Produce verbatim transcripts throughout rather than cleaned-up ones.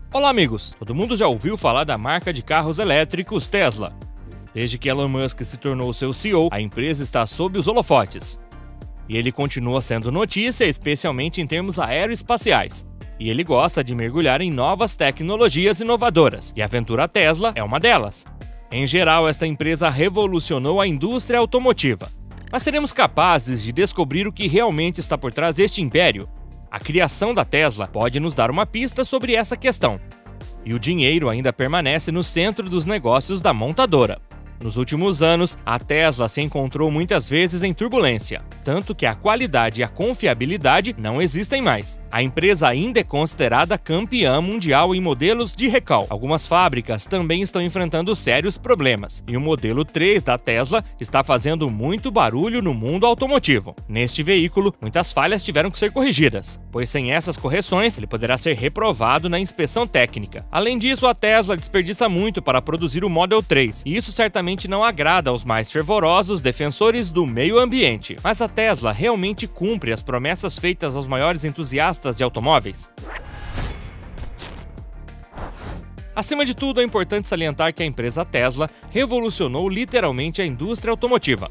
Olá amigos, todo mundo já ouviu falar da marca de carros elétricos Tesla. Desde que Elon Musk se tornou seu C E O, a empresa está sob os holofotes. E ele continua sendo notícia, especialmente em termos aeroespaciais. E ele gosta de mergulhar em novas tecnologias inovadoras, e a aventura Tesla é uma delas. Em geral, esta empresa revolucionou a indústria automotiva. Mas seremos capazes de descobrir o que realmente está por trás deste império? A criação da Tesla pode nos dar uma pista sobre essa questão. E o dinheiro ainda permanece no centro dos negócios da montadora. Nos últimos anos, a Tesla se encontrou muitas vezes em turbulência, tanto que a qualidade e a confiabilidade não existem mais. A empresa ainda é considerada campeã mundial em modelos de recall. Algumas fábricas também estão enfrentando sérios problemas, e o modelo três da Tesla está fazendo muito barulho no mundo automotivo. Neste veículo, muitas falhas tiveram que ser corrigidas, pois sem essas correções, ele poderá ser reprovado na inspeção técnica. Além disso, a Tesla desperdiça muito para produzir o Model três, e isso certamente não agrada aos mais fervorosos defensores do meio ambiente. Mas a Tesla realmente cumpre as promessas feitas aos maiores entusiastas de automóveis? Acima de tudo, é importante salientar que a empresa Tesla revolucionou literalmente a indústria automotiva.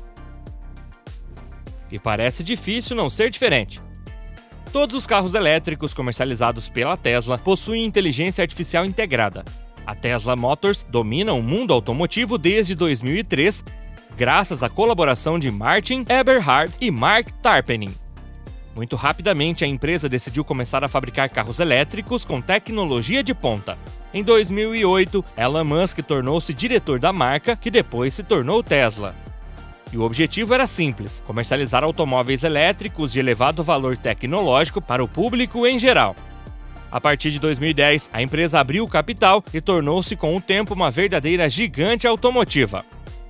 E parece difícil não ser diferente. Todos os carros elétricos comercializados pela Tesla possuem inteligência artificial integrada. A Tesla Motors domina o mundo automotivo desde dois mil e três, graças à colaboração de Martin Eberhard e Mark Tarpenning. Muito rapidamente, a empresa decidiu começar a fabricar carros elétricos com tecnologia de ponta. Em dois mil e oito, Elon Musk tornou-se diretor da marca, que depois se tornou Tesla. E o objetivo era simples: comercializar automóveis elétricos de elevado valor tecnológico para o público em geral. A partir de dois mil e dez, a empresa abriu o capital e tornou-se com o tempo uma verdadeira gigante automotiva.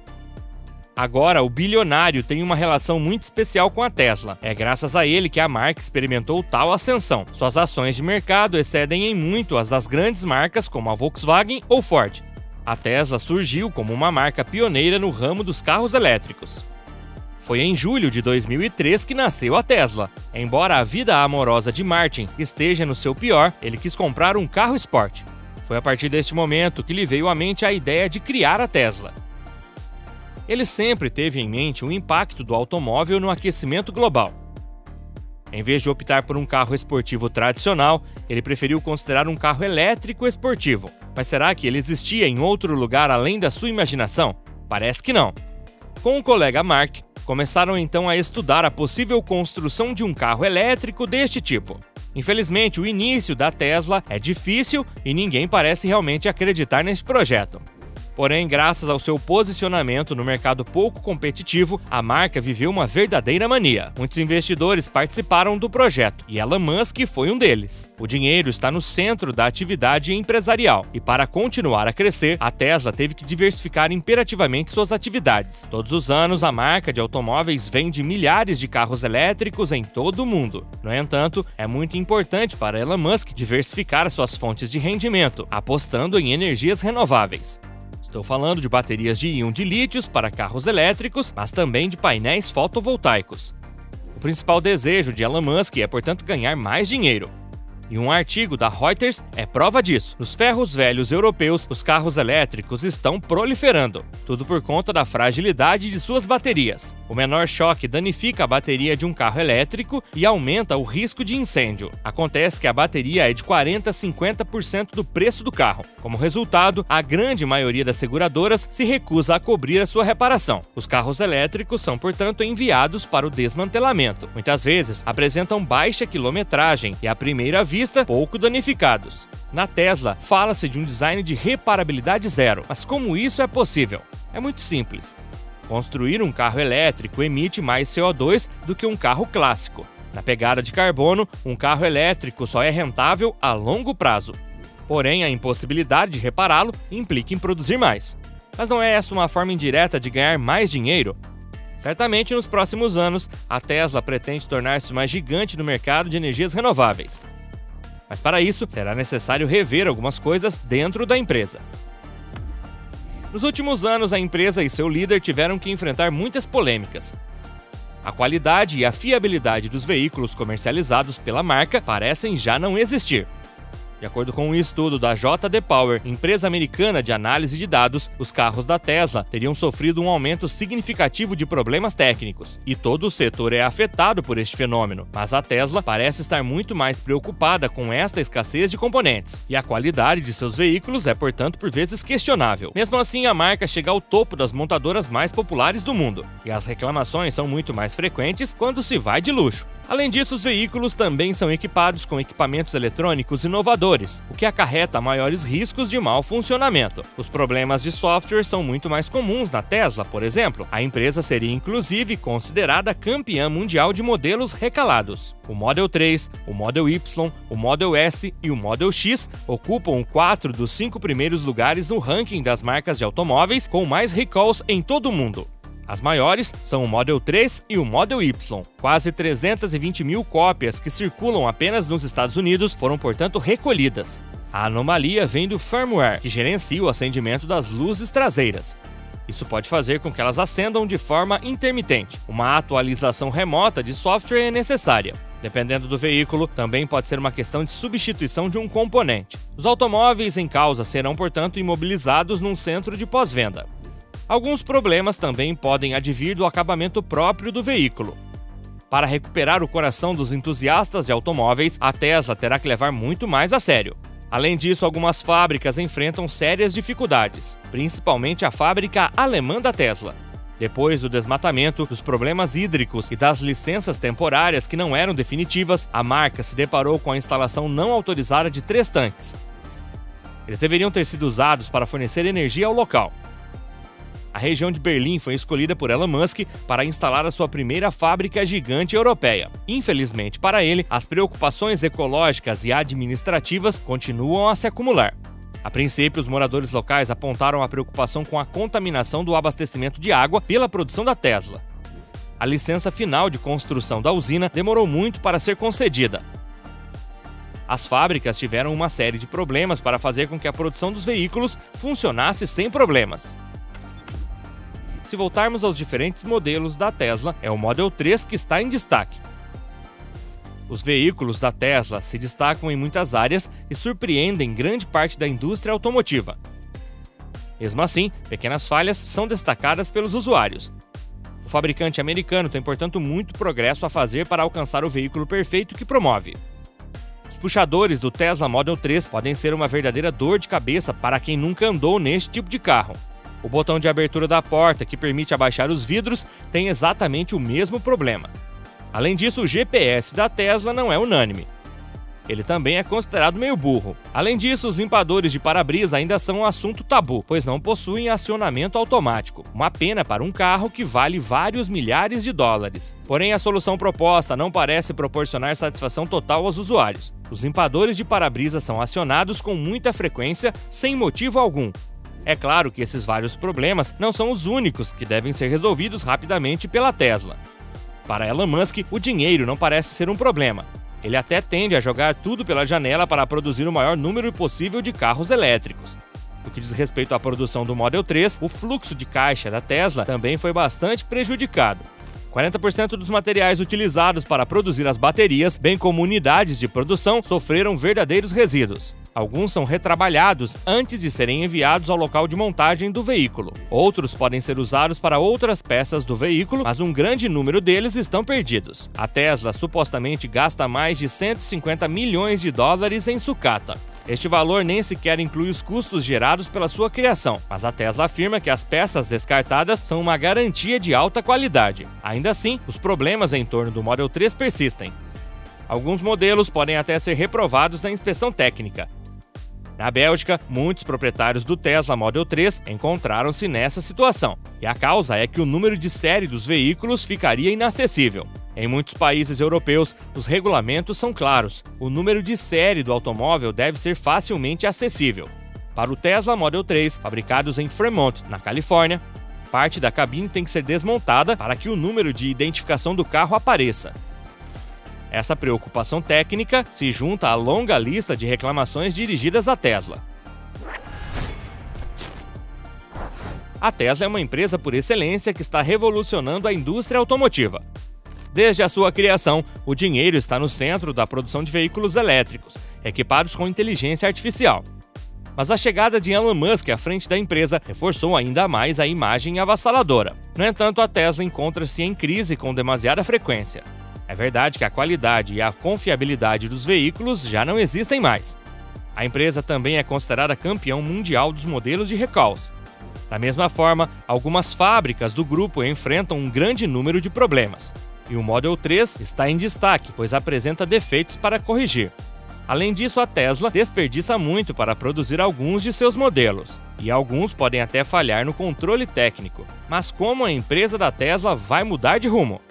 Agora, o bilionário tem uma relação muito especial com a Tesla. É graças a ele que a marca experimentou tal ascensão. Suas ações de mercado excedem em muito as das grandes marcas como a Volkswagen ou Ford. A Tesla surgiu como uma marca pioneira no ramo dos carros elétricos. Foi em julho de dois mil e três que nasceu a Tesla. Embora a vida amorosa de Martin esteja no seu pior, ele quis comprar um carro esporte. Foi a partir deste momento que lhe veio à mente a ideia de criar a Tesla. Ele sempre teve em mente o impacto do automóvel no aquecimento global. Em vez de optar por um carro esportivo tradicional, ele preferiu considerar um carro elétrico esportivo. Mas será que ele existia em outro lugar além da sua imaginação? Parece que não. Com o colega Mark, começaram então a estudar a possível construção de um carro elétrico deste tipo. Infelizmente, o início da Tesla é difícil e ninguém parece realmente acreditar nesse projeto. Porém, graças ao seu posicionamento no mercado pouco competitivo, a marca viveu uma verdadeira mania. Muitos investidores participaram do projeto, e Elon Musk foi um deles. O dinheiro está no centro da atividade empresarial, e para continuar a crescer, a Tesla teve que diversificar imperativamente suas atividades. Todos os anos, a marca de automóveis vende milhares de carros elétricos em todo o mundo. No entanto, é muito importante para Elon Musk diversificar suas fontes de rendimento, apostando em energias renováveis. Estou falando de baterias de íon de lítio para carros elétricos, mas também de painéis fotovoltaicos. O principal desejo de Elon Musk é, portanto, ganhar mais dinheiro. E um artigo da Reuters é prova disso. Nos ferros velhos europeus, os carros elétricos estão proliferando, tudo por conta da fragilidade de suas baterias. O menor choque danifica a bateria de um carro elétrico e aumenta o risco de incêndio. Acontece que a bateria é de quarenta a cinquenta por cento do preço do carro. Como resultado, a grande maioria das seguradoras se recusa a cobrir a sua reparação. Os carros elétricos são, portanto, enviados para o desmantelamento. Muitas vezes apresentam baixa quilometragem e, à primeira vista, pouco danificados. Na Tesla, fala-se de um design de reparabilidade zero, mas como isso é possível? É muito simples. Construir um carro elétrico emite mais C O dois do que um carro clássico. Na pegada de carbono, um carro elétrico só é rentável a longo prazo. Porém, a impossibilidade de repará-lo implica em produzir mais. Mas não é essa uma forma indireta de ganhar mais dinheiro? Certamente, nos próximos anos, a Tesla pretende tornar-se uma gigante no mercado de energias renováveis. Mas para isso, será necessário rever algumas coisas dentro da empresa. Nos últimos anos, a empresa e seu líder tiveram que enfrentar muitas polêmicas. A qualidade e a fiabilidade dos veículos comercializados pela marca parecem já não existir. De acordo com um estudo da J D Power, empresa americana de análise de dados, os carros da Tesla teriam sofrido um aumento significativo de problemas técnicos, e todo o setor é afetado por este fenômeno. Mas a Tesla parece estar muito mais preocupada com esta escassez de componentes, e a qualidade de seus veículos é, portanto, por vezes questionável. Mesmo assim, a marca chega ao topo das montadoras mais populares do mundo, e as reclamações são muito mais frequentes quando se vai de luxo. Além disso, os veículos também são equipados com equipamentos eletrônicos inovadores, o que acarreta maiores riscos de mau funcionamento. Os problemas de software são muito mais comuns na Tesla, por exemplo. A empresa seria inclusive considerada campeã mundial de modelos recalados. O Model três, o Model Y, o Model S e o Model X ocupam quatro dos cinco primeiros lugares no ranking das marcas de automóveis com mais recalls em todo o mundo. As maiores são o Model três e o Model Y. Quase trezentas e vinte mil cópias que circulam apenas nos Estados Unidos foram, portanto, recolhidas. A anomalia vem do firmware, que gerencia o acendimento das luzes traseiras. Isso pode fazer com que elas acendam de forma intermitente. Uma atualização remota de software é necessária. Dependendo do veículo, também pode ser uma questão de substituição de um componente. Os automóveis em causa serão, portanto, imobilizados num centro de pós-venda. Alguns problemas também podem advir do acabamento próprio do veículo. Para recuperar o coração dos entusiastas de automóveis, a Tesla terá que levar muito mais a sério. Além disso, algumas fábricas enfrentam sérias dificuldades, principalmente a fábrica alemã da Tesla. Depois do desmatamento, dos problemas hídricos e das licenças temporárias que não eram definitivas, a marca se deparou com a instalação não autorizada de três tanques. Eles deveriam ter sido usados para fornecer energia ao local. A região de Berlim foi escolhida por Elon Musk para instalar a sua primeira fábrica gigante europeia. Infelizmente para ele, as preocupações ecológicas e administrativas continuam a se acumular. A princípio, os moradores locais apontaram a preocupação com a contaminação do abastecimento de água pela produção da Tesla. A licença final de construção da usina demorou muito para ser concedida. As fábricas tiveram uma série de problemas para fazer com que a produção dos veículos funcionasse sem problemas. Se voltarmos aos diferentes modelos da Tesla, é o Model três que está em destaque. Os veículos da Tesla se destacam em muitas áreas e surpreendem grande parte da indústria automotiva. Mesmo assim, pequenas falhas são destacadas pelos usuários. O fabricante americano tem, portanto, muito progresso a fazer para alcançar o veículo perfeito que promove. Os puxadores do Tesla Model três podem ser uma verdadeira dor de cabeça para quem nunca andou neste tipo de carro. O botão de abertura da porta, que permite abaixar os vidros, tem exatamente o mesmo problema. Além disso, o G P S da Tesla não é unânime. Ele também é considerado meio burro. Além disso, os limpadores de para-brisa ainda são um assunto tabu, pois não possuem acionamento automático. Uma pena para um carro que vale vários milhares de dólares. Porém, a solução proposta não parece proporcionar satisfação total aos usuários. Os limpadores de para-brisa são acionados com muita frequência, sem motivo algum. É claro que esses vários problemas não são os únicos que devem ser resolvidos rapidamente pela Tesla. Para Elon Musk, o dinheiro não parece ser um problema. Ele até tende a jogar tudo pela janela para produzir o maior número possível de carros elétricos. No que diz respeito à produção do Model três, o fluxo de caixa da Tesla também foi bastante prejudicado. quarenta por cento dos materiais utilizados para produzir as baterias, bem como unidades de produção, sofreram verdadeiros resíduos. Alguns são retrabalhados antes de serem enviados ao local de montagem do veículo. Outros podem ser usados para outras peças do veículo, mas um grande número deles estão perdidos. A Tesla supostamente gasta mais de cento e cinquenta milhões de dólares em sucata. Este valor nem sequer inclui os custos gerados pela sua criação, mas a Tesla afirma que as peças descartadas são uma garantia de alta qualidade. Ainda assim, os problemas em torno do Model três persistem. Alguns modelos podem até ser reprovados na inspeção técnica. Na Bélgica, muitos proprietários do Tesla Model três encontraram-se nessa situação, e a causa é que o número de série dos veículos ficaria inacessível. Em muitos países europeus, os regulamentos são claros. O número de série do automóvel deve ser facilmente acessível. Para o Tesla Model três, fabricados em Fremont, na Califórnia, parte da cabine tem que ser desmontada para que o número de identificação do carro apareça. Essa preocupação técnica se junta à longa lista de reclamações dirigidas à Tesla. A Tesla é uma empresa por excelência que está revolucionando a indústria automotiva. Desde a sua criação, o dinheiro está no centro da produção de veículos elétricos, equipados com inteligência artificial. Mas a chegada de Elon Musk à frente da empresa reforçou ainda mais a imagem avassaladora. No entanto, a Tesla encontra-se em crise com demasiada frequência. É verdade que a qualidade e a confiabilidade dos veículos já não existem mais. A empresa também é considerada campeão mundial dos modelos de recalls. Da mesma forma, algumas fábricas do grupo enfrentam um grande número de problemas. E o Model três está em destaque, pois apresenta defeitos para corrigir. Além disso, a Tesla desperdiça muito para produzir alguns de seus modelos, e alguns podem até falhar no controle técnico. Mas como a empresa da Tesla vai mudar de rumo?